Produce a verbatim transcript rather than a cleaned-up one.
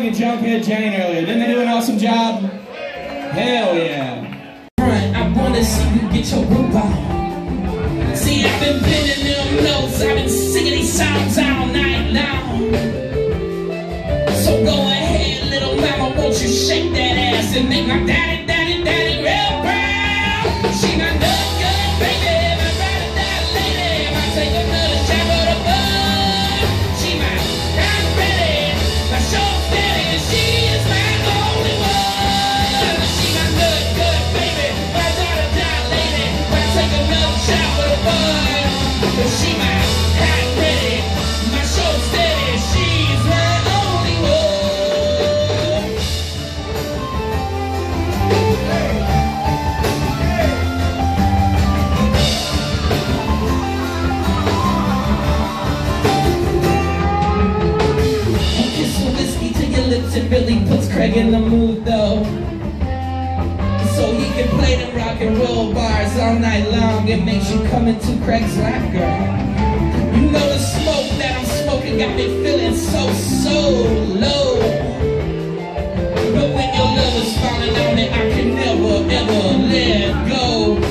like a Junkhead Jane earlier. Didn't they do an awesome job? Hell yeah. I wanna see you get your groove on. See, I've been bending them notes, I've been singing these songs all night long. So go ahead, little mama, won't you shake that ass and make my daddy, daddy, daddy real proud. She my love good baby, my ride or die lady, I take another shot of the bud. She my ride ready, my show steady, and she is my only one. She my love good baby, my ride or die lady, I take another shot of the bud. She my ride ready, my show steady, she's my only one. It really puts Craig in the mood though, so he can play them rock and roll bars all night long. It makes you come into Craig's lap, girl. You know the smoke that I'm smoking got me feeling so, so low. But when your love is falling on it, I can never, ever let go.